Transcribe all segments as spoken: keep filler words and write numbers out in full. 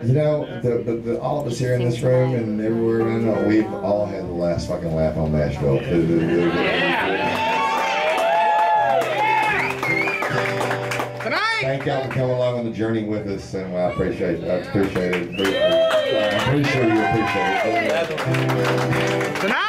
You know, the, the, the, all of us here in this room and everywhere, I know we've all had the last fucking laugh on Nashville. Tonight! Thank y'all for coming along on the journey with us, and I appreciate it. I appreciate it. I'm pretty sure you appreciate it. Tonight!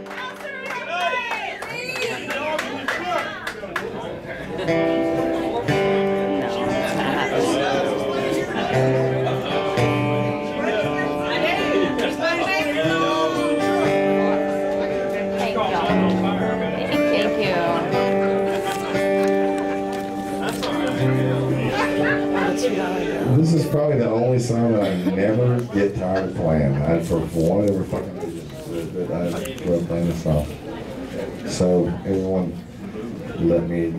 This is probably the only song that I never get tired of playing. I, for whatever fucking reason, that I love playing this song. So everyone, let me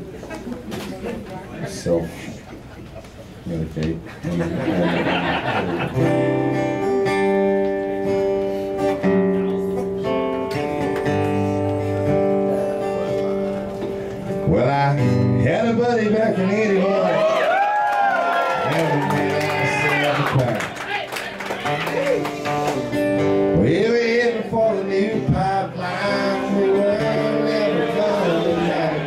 self-medicate. Well, I had a buddy back in eighty-one. We were heading for the new pipeline. We were never coming back.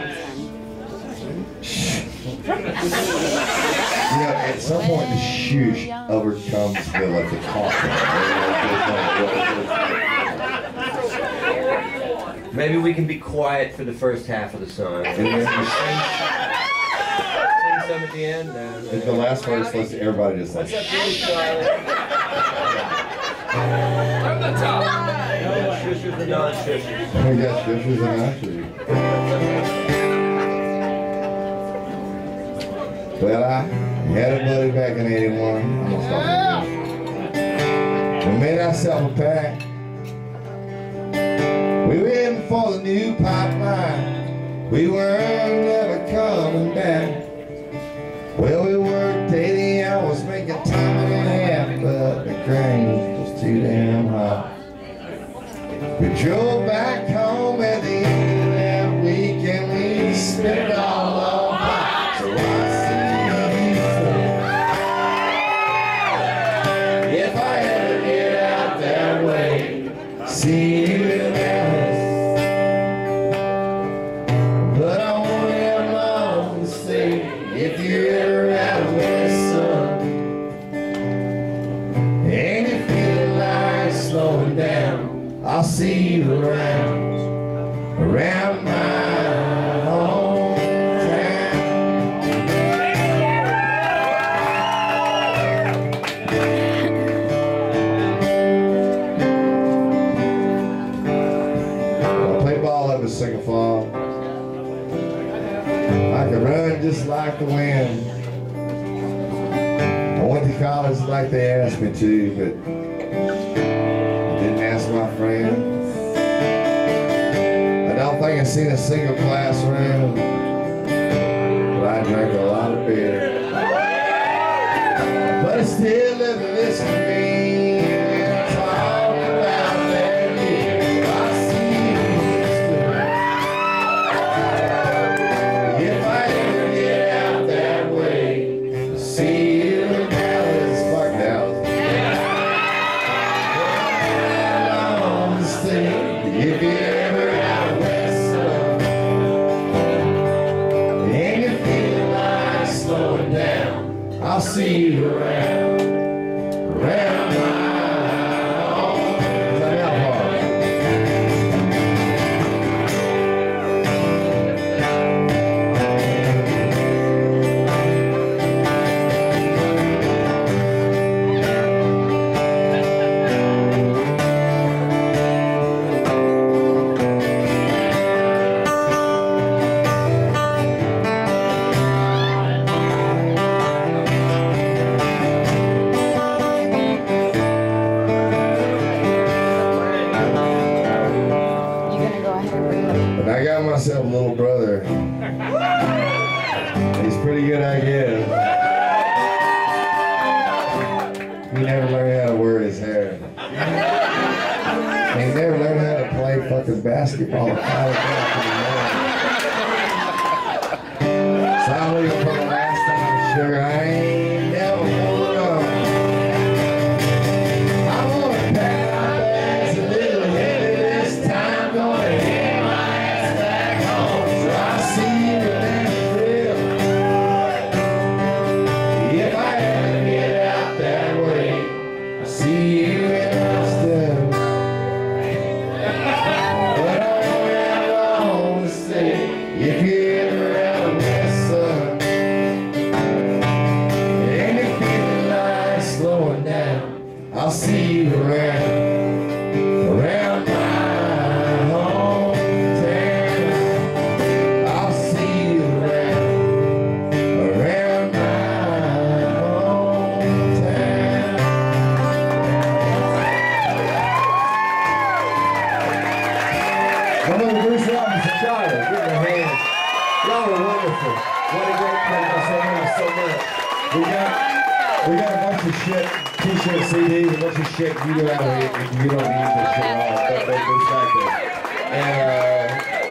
You know, at some point the shoosh overcomes the like the coughing. Maybe we can be quiet for the first half of the song. And then we sing, sing some at the end. Uh, It's the last verse, let's everybody just like. What's up, really, Charlie? From the top. No shushers and non-shushers. We got shushers and non-shushers. Well, I had a buddy back in eighty-one. I'm gonna stop here. We made ourselves a pact. We were heading for the new pipeline. We were never coming back. Well, we worked eighty hours, making time and a half, but the grain was too damn hot. We drove back home at the end of that week, and we spent it all on hot. So I see if I ever get out that way, see you in Dallas. But I won't have long to say if you're ever out west, son, and you feel like slowing down, I'll see you around, around my hometown. I play ball over Singapore. I can run just like the wind. I went to college like they asked me to, but I didn't ask my friends. I don't think I've seen a single classroom, but I drank a lot of beer. But I still live to listen to me when I talk about that year. I see you if I ever get out that way, see you in Dallas, fuck Dallas. If you're ever out west, and you feel like slowing down, I'll see you around, around my home. Is that alcohol? I got myself a little brother. He's pretty good, I guess. He never learned how to wear his hair. He never learned how to play fucking basketball. So I'm leaving for the last time, sugar. I ain't never moving on. going down. I'll see you around, around my hometown. I'll see you around, around my hometown. My name is Bruce Robinson, Charlie. Give me a hand. Y'all are wonderful. What a great place. I so much, so much. We got, we got a bunch of shit, t-shirt C Ds, a bunch of shit you go out here and you don't need this shit at all. But they go back there. And, uh,